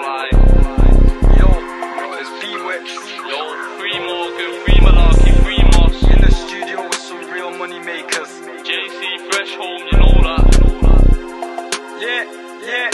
Alright. Yo, it's P-Wix. Yo, free Morgan, free Malarkey, free Moss. In the studio with some real money makers. JC Fresh Home, you know that. Yeah.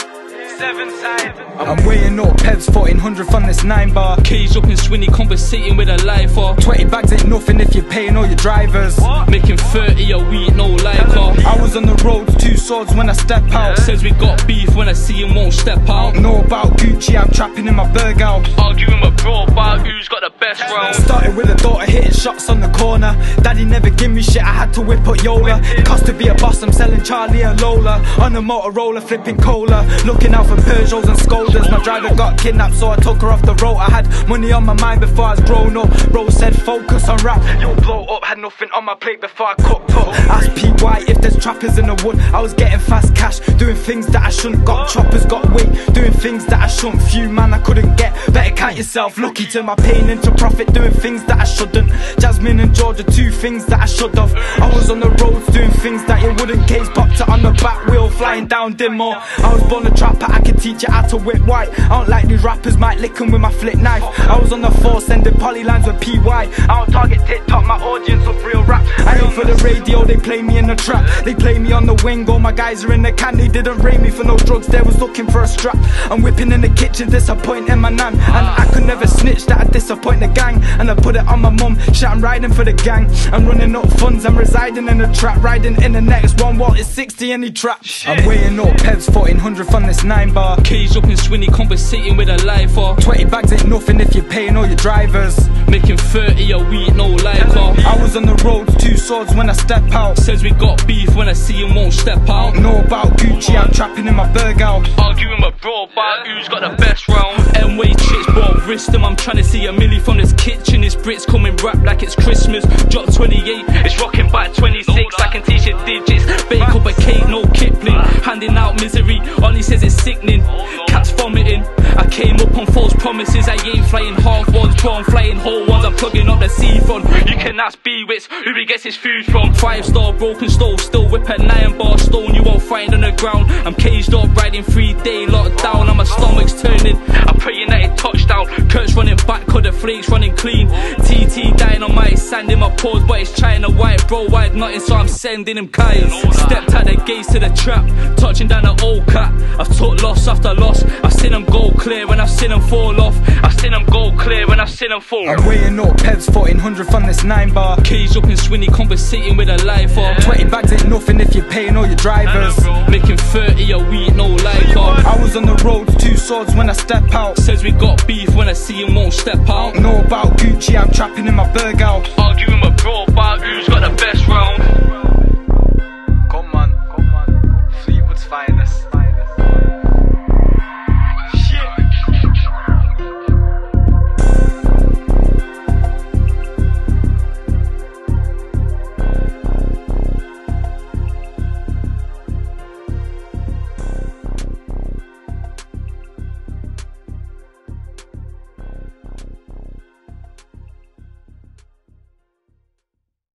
7 side. I'm weighing up Pevs 1400 on this 9 bar. Keys up in Swinney, conversating with a lifer. 20 bags ain't nothing if you're paying all your drivers. What? Making 30 a week, no liker. I was on the road, 2 swords when I step out. Says we got beef, when I see him won't step out. Know about Gucci, I'm trapping in my burg out. Arguing with bro about who's got the best round. Started with a daughter hitting shots on the corner. Daddy never give me shit, I had to whip up Yola. It cost to be a boss, I'm selling Charlie and Lola. On a Motorola, flipping cola. Looking out for Peugeots and Skodas. My driver got kidnapped, so I took her off the road. I had money on my mind before I was grown up. Bro said focus on rap, you'll blow up. Had nothing on my plate before I cooked up. Ask PY if there's trappers in the wood. I was getting fast cash, doing things that I shouldn't. Got choppers, got weight, doing things that I shouldn't. Few man I couldn't get, better count yourself lucky. Turn my pain into profit, doing things that I shouldn't. Jasmine and Georgia, 2 things that I should have. I was on the roads doing things that you wouldn't. Case popped it on the back wheel, flying down Dimmo. I was born a trapper, I can teach you how to whip white. I don't like these rappers, might lick 'em with my flick knife. I was on the force, sending polylines with PY. I don't target TikTok, my audience of real rap. I ain't for the radio, they play me in the trap. They play me on the wing, all my guys are in the can. They didn't rate me for no drugs, they was looking for a strap. I'm whipping in the kitchen, disappointing my nan. And I could never snitch that I disappoint the gang. And I put it on my mum, shit I'm riding for the gang. I'm running up funds, I'm residing in the trap. Riding in the next one, Walt is 60 and he traps. I'm weighing up Pevs 1400 on this 9 bar. Keys up in Swinney, conversating with a lifer. 20 bags ain't nothing if you're paying all your drivers. Making 30 a week, no liker. I was on the road, 2 swords when I step out. Says we got beef, when I see him won't step out. Know about Gucci, I'm trapping in my burg out. Arguing with bro about who's got the best round. M-way chicks, bro, wrist him. I'm trying to see a milli from this kitchen. This Brits coming rap like it's Christmas. Drop 28, it's rocking back 26. I can teach you digits, bake up a cake, no Kipling. Handing out misery, all he says is sickening. Cats vomiting, I came up on false promises. I ain't flying half ones, bro, I'm flying whole ones. I'm plugging up the seafront. You can ask B-Wits who he gets his food from. 5-star broken stove, still whip a 9-bar stone. You won't find on the ground. I'm caged up, riding 3-day lockdown. And my stomach's turning, I'm praying that it touchdown. Kurt's running back, cause the flakes running clean. TT dying on my sand in my pores, but it's China white, bro, wide nothing, so I'm sending him kites. Stepped out the gates to the trap, touching down the old cat. I've took loss after loss, I've seen them go clear and I've seen them fall off. I've seen them go clear and I've seen them fall. I'm weighing up Pevs 1400 on this 9 bar. Keys up in Swinney, conversating with a lifer. 20 bags ain't nothing if you're paying all your drivers. Making 30 a week, no liker. I was on the road, 2 swords when I step out. Says we got beef, when I see him won't step out. Know about Gucci, I'm trapping in my burg out. Arguing with bro about who's got the best round.